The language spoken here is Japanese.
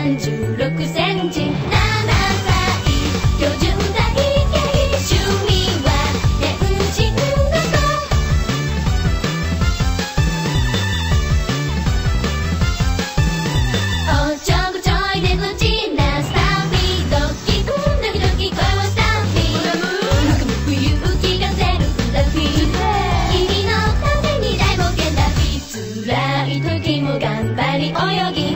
36センチ7歳標準体型趣味は天神ごとおちょこちょいで無知なスタッフィードキドキドキ声はスタッフィーむくむく勇気が出るスタッフィー君のために大冒険だ辛い時も頑張り泳ぎ